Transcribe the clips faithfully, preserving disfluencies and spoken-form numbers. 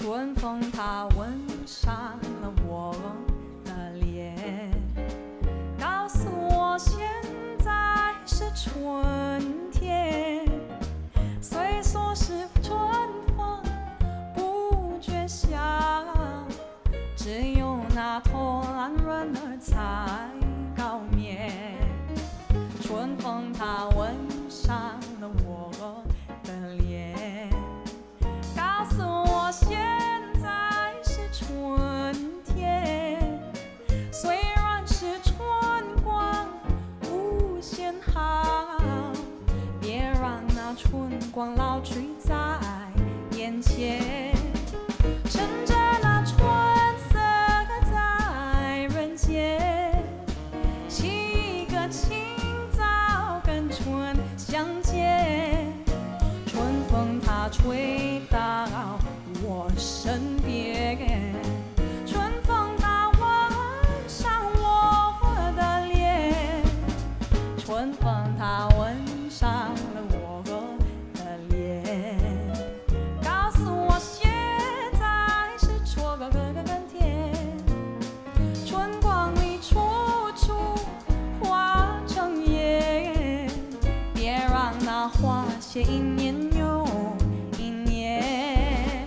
春风它吻上了我的脸，告诉我现在是春天。虽说是春风不觉晓，只有那偷懒人儿才高眠。春风它吻上了我的脸，告诉我现在是春天。虽然是春光无限好，别让那春光老去在眼前。趁着那春色在人间，沏一个清早跟春相见。春风它吹到我身边，春风它吻上我的脸，春风它吻上了我的脸，告诉我现在是春天。春光里处处化成烟，别让那花谢一年又一年。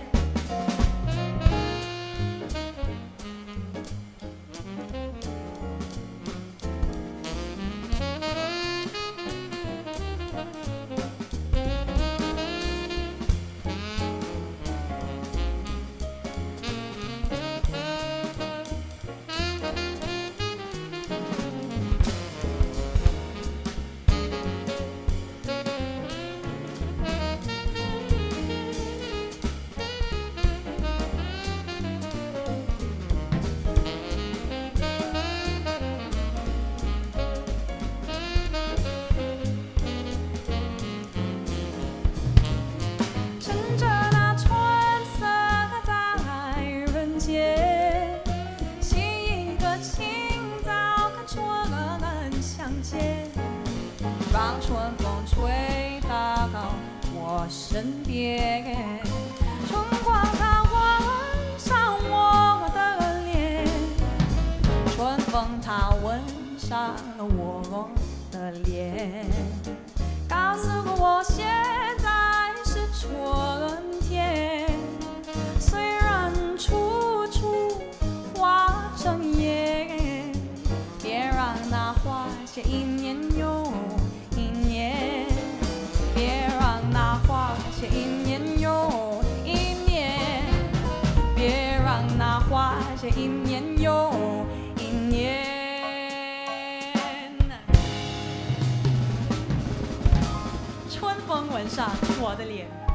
趁着那春色在人间，沏一个清早跟春相见，让春风吹到我身边。春光它吻上我的脸，春风它吻上了我的脸，告诉我现在是春天。虽然处处化成烟，别让那花谢一年又一年，别让那花谢一年又一年，别让那花谢一年又一年。春风吻上我的脸。